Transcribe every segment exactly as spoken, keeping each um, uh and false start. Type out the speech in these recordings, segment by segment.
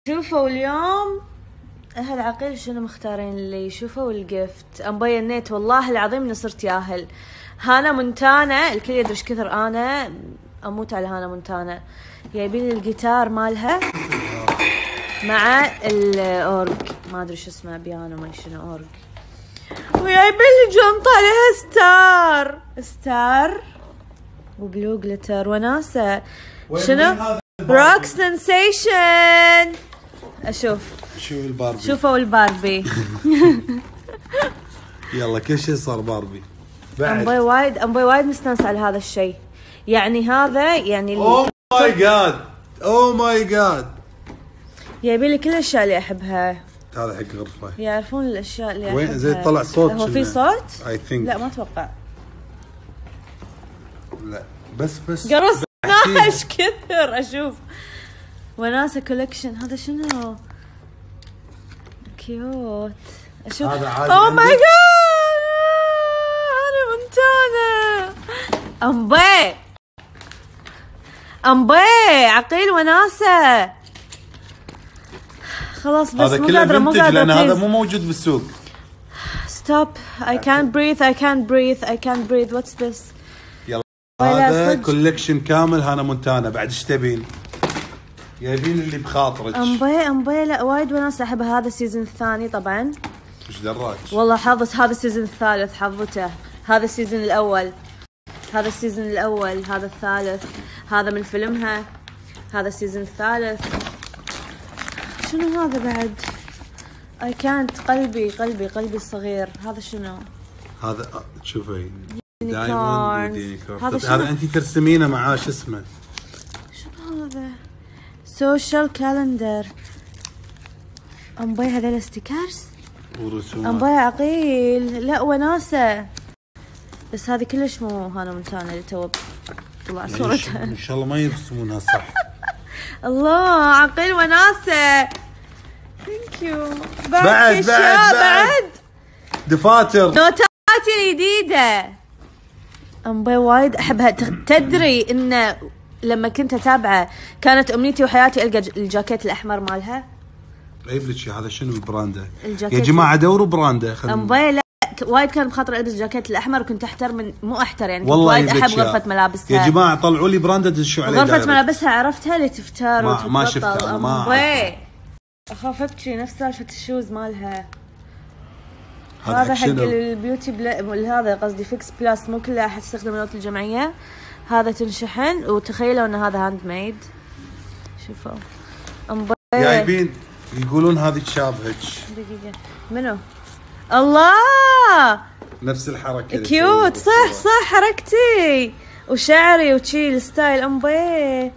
شوفوا اليوم اهل عقيل شنو مختارين لي. شوفوا الجفت مبينيت والله العظيم اني صرت ياهل. هانا مونتانا، الكل يدري ايش كثر انا اموت على هانا مونتانا. جايبين الجيتار مالها مع الاورج، ما ادري شو اسمه، بيانو ما شنو اورج، وجايبين لي جنطه عليها ستار ستار وبلو جلتر وناسه. شنو؟ روك سنسيشن. اشوف شو الباربي، شوفوا الباربي. يلا كل شيء صار باربي. امبي وايد امبي وايد مستانس على هذا الشيء، يعني هذا يعني اوه ماي جاد اوه ماي جاد جايبين لي كل الاشياء اللي احبها. هذا حق غرفه، يعرفون الاشياء اللي احبها. وين زي طلع صوت؟ هو في صوت؟ اي ثينك لا ما اتوقع. لا بس بس قرصناها ايش كثر. اشوف وناسه كولكشن. هذا شنو؟ كيوت. اشوف اوه ماي جاد انا مونتانا. امبي امبي عقيل وناسه. خلاص بس مو قادره مو قادره لان هذا مو موجود بالسوق. ستوب I can't breathe I can't breathe I can't breathe. what's this؟ يلا هذا كولكشن كامل هانا مونتانا. بعد ايش تبين؟ جايبين اللي بخاطرك. امبي امبي لا وايد وناس احبها. هذا السيزون الثاني طبعا. ايش دراك؟ والله حظت هذا السيزون الثالث، حظته هذا السيزون الاول، هذا السيزون الاول، هذا الثالث، هذا من فيلمها، هذا السيزون الثالث. شنو هذا بعد؟ اي كانت قلبي قلبي قلبي الصغير. هذا شنو؟ هذا شوفي دايموند. هذا هذا انت ترسمينه معاه شو اسمه؟ شنو هذا؟ سوشيال كالندر. امبي هذول ستيكرز ورسومات. امبي عقيل. لا وناسه بس هذه كلش مو هانا مونتانا اللي تو طلع صورتها. ان شاء الله ما يرسمونها صح. الله عقيل وناسه. ثانك يو. بعد بعد بعد دفاتر نوتاتي الجديده. امبي وايد احبها. تدري انه لما كنت اتابعه كانت امنيتي وحياتي القى الجاكيت الاحمر مالها. جايب لك هذا شنو البراندا يا جماعه؟ دوروا براندا. امبي لا وايد كان بخاطر البس جاكيت الاحمر، وكنت احتر من مو احتر يعني كنت وايد احب غرفه ملابسها. يا جماعه طلعوا لي براندا دشوا عليه. غرفه ملابسها عرفتها اللي تفتر ما, ما شفتها. ما اخاف ابكي نفس سالفه الشوز مالها. هذا حق البيوتي بلا... هذا قصدي فيكس بلاس، مو كل احد يستخدم النوت الجمعيه. هذا تنشحن وتخيلوا ان هذا هاند ميد. شوفوا امبي جايبين يقولون هذه تشابهك. دقيقه منو؟ الله نفس الحركه كيوت. صح صح حركتي وشعري وشي الستايل. امبي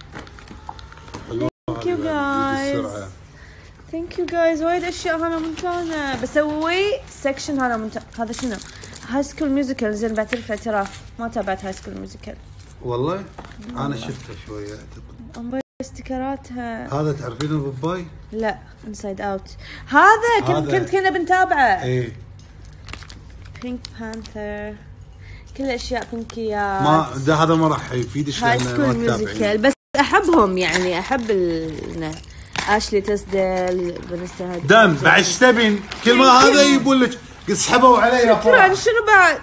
ثانك يو جايز ثانك يو جايز. وايد اشياء هانا مونتانا. بسوي سكشن هانا مونتانا. هذا شنو؟ هاي سكول ميوزيكال. زين بعترف اعتراف ما تابعت هاي سكول ميوزيكال والله. انا شفتها شويه اعتقد. امبي استيكراتها. هذا تعرفين الباباي؟ لا انسايد اوت. هذا كنت كنت كنا بنتابعه. ايه بينك بانثر. كل اشياء بينكيات. ما ده هذا ما راح يفيدش هاي سكول ميوزيكال. بس احبهم يعني احب ال اشلي تسدل بنستها دم. بعد ايش تبين؟ كل ما هذا يقول لك اسحبوا علي. شكرا. شنو بعد؟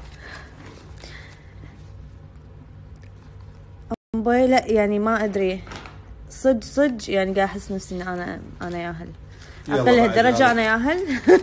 امبي لا يعني ما ادري صدق صدق يعني قاعد احس نفسي ان انا انا ياهل. اقل هالدرجه انا ياهل.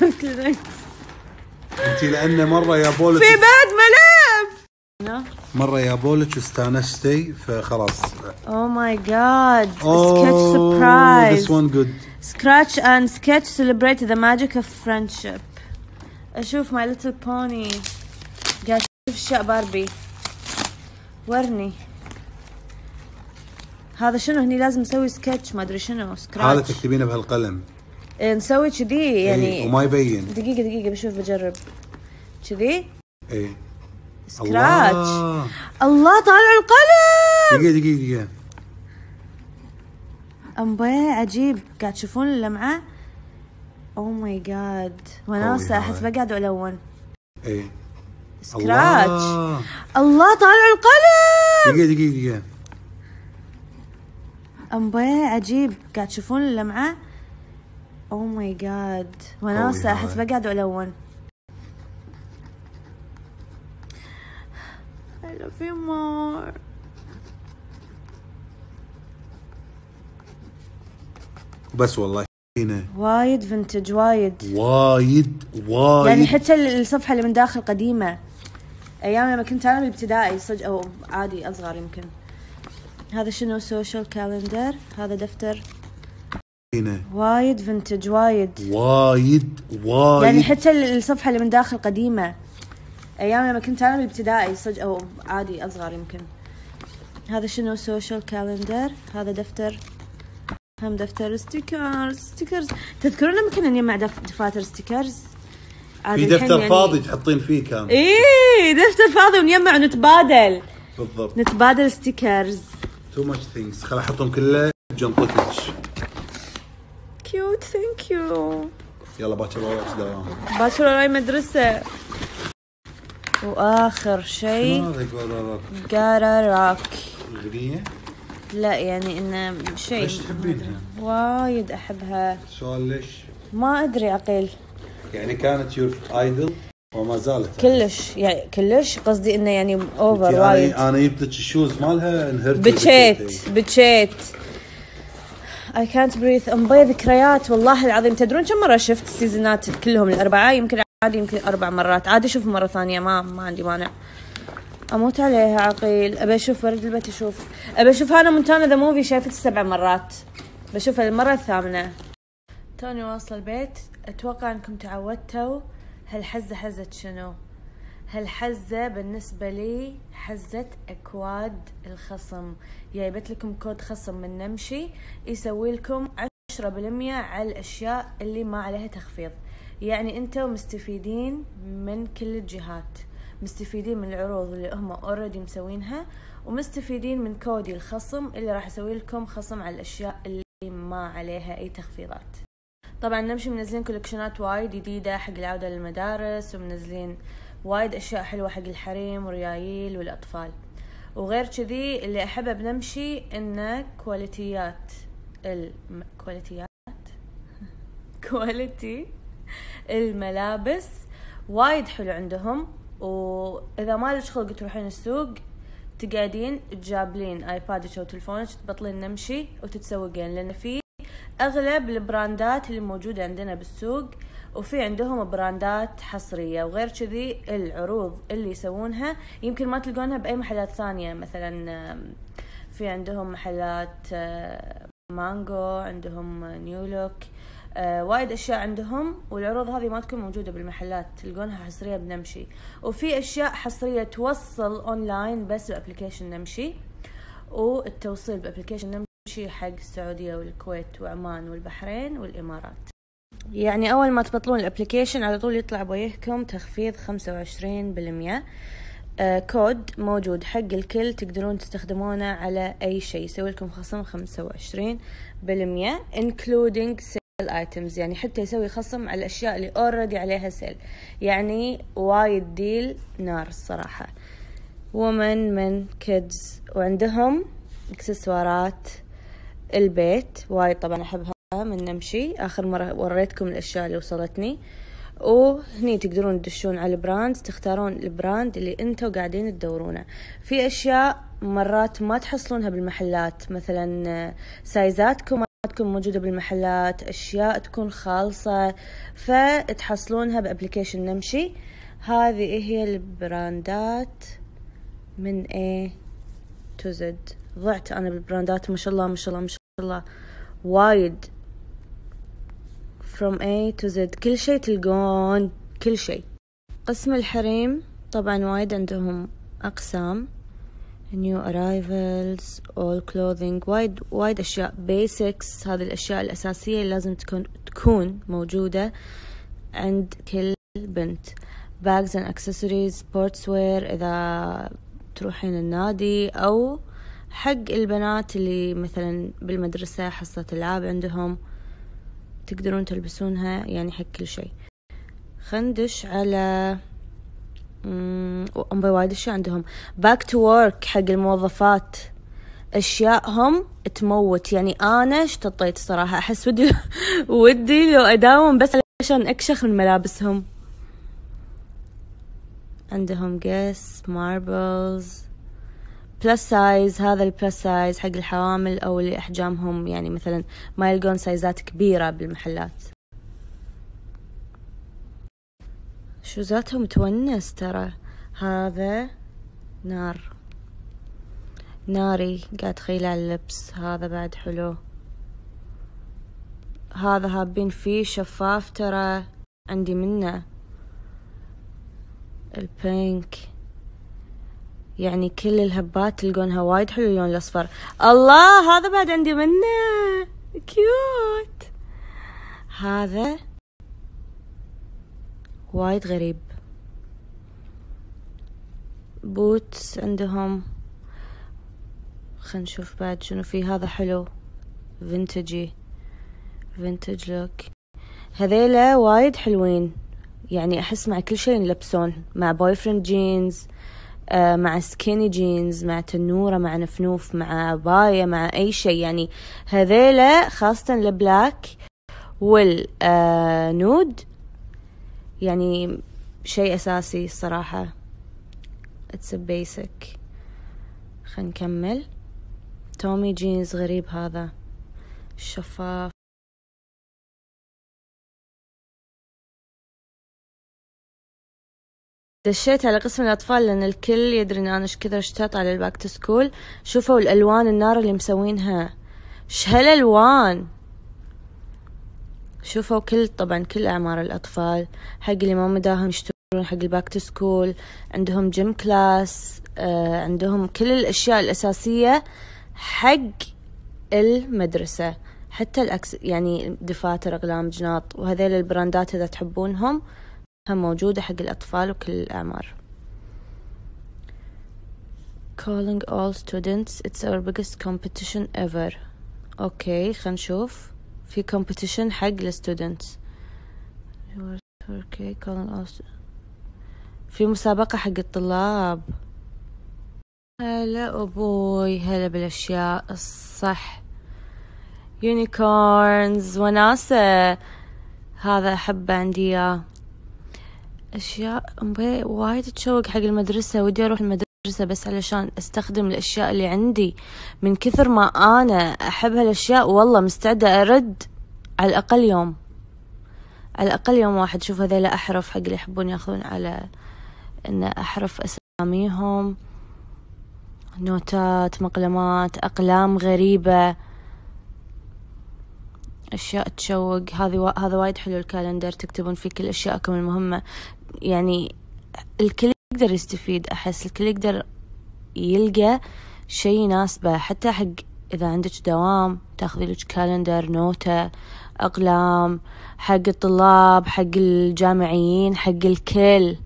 انت لانه مره يا بولك في بعد ملف مره يا بولك واستانستي فخلاص. اوه ماي جاد سكتش سربرايز. This one good. Scratch and sketch celebrate the magic of friendship. اشوف ماي ليتل بوني. قاعد اشوف اشياء باربي. ورني هذا شنو؟ هني لازم نسوي سكتش ما ادري شنو. سكراتش هذا تكتبينه بهالقلم. إيه نسوي كذي يعني. ايه وما يبين. دقيقه دقيقه بشوف بجرب كذي. ايه سكراتش. الله, الله طالع القلم. دقيقه دقيقه دقيقه. امبي عجيب. قاعد تشوفون اللمعه؟ اوه ماي جاد وناسه. احس بقعد والون. ايه سكراتش. الله, الله طالع القلم. دقيقه دقيقه دقيقه. امباي عجيب. قاعد تشوفون اللمعة؟ او ماي جاد وناسة. احس بقعد والون. I love you more. بس والله هنا وايد فنتج. وايد وايد وايد يعني حتى الصفحة اللي من داخل قديمة، ايام لما كنت انا بالابتدائي صدق، او عادي اصغر يمكن. هذا شنو؟ سوشيال كالندر. هذا دفتر هنا وايد فنتج. وايد وايد وايد يعني حتى الصفحة اللي من داخل قديمة، ايام لما كنت انا بالابتدائي صدق، او عادي اصغر يمكن. هذا شنو؟ سوشيال كالندر. هذا دفتر، هم دفتر ستيكرز. ستيكرز تذكرون لما كنا نجمع دفاتر ستيكرز؟ في دفتر يعني فاضي تحطين فيه كان. ايه دفتر فاضي ونجمع ونتبادل. بالضبط، نتبادل ستيكرز. تو ماتش ثينكس. خل احطهم كله بجنطتك. كيوت. ثانك يو. يلا باكر وراك دوام. باكر وراي مدرسة. واخر شيء قراراك. اغنية؟ لا يعني انه شيء. ليش تحبينها؟ وايد احبها. سؤال ليش؟ ما ادري عقيل. يعني كانت يور ايدل وما زالت كلش، يعني كلش قصدي انه يعني اوفر وايد. انا جبت لك الشوز مالها انهرت. بتشيت بتشيت I can't breathe. أمبي ذكريات والله العظيم. تدرون كم مرة شفت السيزونات كلهم الأربعة؟ يمكن عادي، يمكن أربع مرات عادي. أشوف مرة ثانية، ما ما عندي مانع. أموت عليها عقيل. أبي أشوف برد البيت. أشوف أبي أشوف هانا مونتانا ذا موفي. شايفت سبع مرات، بشوفها المرة الثامنة. توني واصل البيت. أتوقع أنكم تعودتوا. هالحزة حزة شنو؟ هالحزة بالنسبة لي حزة أكواد الخصم. جايبت لكم كود خصم من نمشي يسوي لكم عشرة بالمية على الأشياء اللي ما عليها تخفيض. يعني أنتوا مستفيدين من كل الجهات، مستفيدين من العروض اللي هم أوريدي مسوينها، ومستفيدين من كودي الخصم اللي راح يسوي لكم خصم على الأشياء اللي ما عليها أي تخفيضات. طبعا نمشي منزلين كولكشنات وايد جديدة حق العودة للمدارس، ومنزلين وايد أشياء حلوة حق الحريم والريايل والأطفال. وغير كذي اللي أحبه بنمشي إنه كواليتيات الم... كواليتيات كواليتي الملابس وايد حلو عندهم. وإذا ما لك خلق تروحين السوق، تقعدين تجابلين آيبادك أو تلفونك، تبطلين نمشي وتتسوقين، لأن في أغلب البراندات اللي موجودة عندنا بالسوق، وفي عندهم براندات حصرية. وغير كذي العروض اللي يسوونها يمكن ما تلقونها بأي محلات ثانية. مثلا في عندهم محلات مانجو، عندهم نيولوك، وايد أشياء عندهم، والعروض هذه ما تكون موجودة بالمحلات، تلقونها حصرية بنمشي. وفي أشياء حصرية توصل أونلاين بس بأبليكيشن نمشي، والتوصيل بأبليكيشن نمشي حق السعودية والكويت وعمان والبحرين والإمارات. يعني أول ما تبطلون الابليكيشن على طول يطلع بوجهكم تخفيض خمسة وعشرين بالمية. آه كود موجود حق الكل، تقدرون تستخدمونه على أي شيء، يسوي لكم خصم خمسة وعشرين بالمية including sale items. يعني حتى يسوي خصم على الأشياء اللي already عليها سيل. يعني وايد ديل نار الصراحة. ومن من كيدز، وعندهم اكسسوارات البيت وايد طبعا أحبها من نمشي. آخر مرة وريتكم الأشياء اللي وصلتني. وهني تقدرون تدشون على البراند، تختارون البراند اللي انتوا قاعدين تدورونه. في أشياء مرات ما تحصلونها بالمحلات، مثلا سايزاتكم ما تكون موجودة بالمحلات، أشياء تكون خالصة فتحصلونها بأبليكيشن نمشي. هذه هي البراندات من A to Z. ضعت أنا بالبراندات، ما شاء الله ما شاء الله ما شاء الله وايد. from A to Z كل شيء تلقون، كل شيء. قسم الحريم طبعا وايد عندهم أقسام، new arrivals, all clothing، وايد وايد أشياء basics. هذه الأشياء الأساسية اللي لازم تكون تكون موجودة عند كل بنت. bags and accessories, sportswear إذا تروحين النادي، أو حق البنات اللي مثلا بالمدرسة حصة ألعاب عندهم تقدرون تلبسونها، يعني حق كل شيء. خندش على أمبي وايد أشياء عندهم. back to work حق الموظفات، اشيائهم تموت. يعني انا اشتطيت صراحة، احس ودي ودي لو اداوم بس عشان اكشخ من ملابسهم. عندهم قس ماربلز بلس سايز. هذا البلس سايز حق الحوامل او اللي احجامهم يعني مثلا ما يلقون سايزات كبيرة بالمحلات. شوزاتهم تونس ترى. هذا نار ناري، قاعد تخيل على اللبس. هذا بعد حلو. هذا هابين فيه شفاف ترى، عندي منه البينك. يعني كل الهبات تلقونها وايد حلو. اللون الاصفر الله، هذا بعد عندي منه كيوت. هذا وايد غريب. بوتس عندهم. خلينا نشوف بعد شنو في. هذا حلو فينتجي، فينتج لوك. هذيلا وايد حلوين، يعني احس مع كل شيء نلبسون، مع بوي فريند جينز، آه مع سكيني جينز، مع تنورة، مع نفنوف، مع عباية، مع اي شيء. يعني هذيلا خاصة البلاك والنود آه يعني شيء اساسي الصراحة. اتس بيسك. خلينا نكمل. تومي جينز غريب هذا الشفاف. دشيت على قسم الأطفال لأن الكل يدري إن أنا إيش كثر اشتاط على الباك تو سكول. شوفوا الألوان النار اللي مسوينها، إيش هالألوان. شوفوا كل طبعا كل أعمار الأطفال، حق اللي ما مداهم يشترون حق الباك تو سكول. عندهم جيم كلاس، آه عندهم كل الأشياء الأساسية حق المدرسة، حتى الأكس يعني دفاتر، أقلام، جناط، وهذيل البراندات إذا تحبونهم هم موجودة حق الأطفال وكل الأعمار. Calling all students, it's our biggest competition ever. أوكي خلينا نشوف. في competition حق الستودنتس. أوكي calling all students. في مسابقة حق الطلاب. هلا أبوي، هلا بالأشياء الصح. يونيكورنز وناسة، هذا أحبه عندي إياه. أشياء وايد تشوق حق المدرسة. ودي أروح المدرسة بس علشان أستخدم الأشياء اللي عندي. من كثر ما أنا أحب هالأشياء والله مستعدة أرد على الأقل يوم، على الأقل يوم واحد. شوف هذيلا أحرف حق اللي يحبون ياخذون على إن أحرف أساميهم. نوتات، مقلمات، أقلام غريبة، أشياء تشوق. هذه وا... هذا وايد حلو الكالندر، تكتبون فيه كل أشياءكم المهمة. يعني الكل يقدر يستفيد. أحس الكل يقدر يلقى شيء يناسبه، حتى حق إذا عندك دوام تاخذي لك كالندر، نوتة، أقلام، حق الطلاب، حق الجامعيين، حق الكل.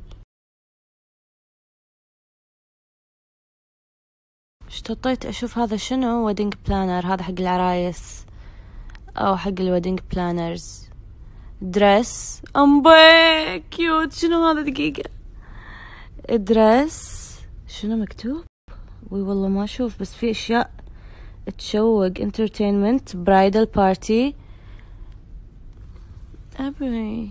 اشتطيت أشوف هذا شنو. ويدنج بلانر، هذا حق العرايس أو حق الويدنج بلانرز. درس أمبي كيوت. شنو هذا دقيقة؟ درس شنو مكتوب؟ وي والله ما أشوف، بس في أشياء تشوق. entertainment bridal party. أبي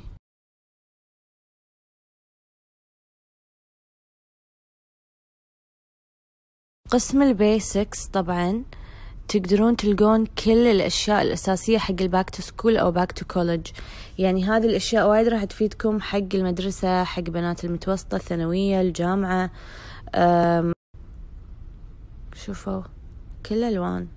قسم البيسكس طبعا تقدرون تلقون كل الأشياء الأساسية حق الباك تو سكول أو باك تو كولج. يعني هذه الأشياء وايد راح تفيدكم حق المدرسة، حق بنات المتوسطة، الثانوية، الجامعة. شوفوا كل ألوان.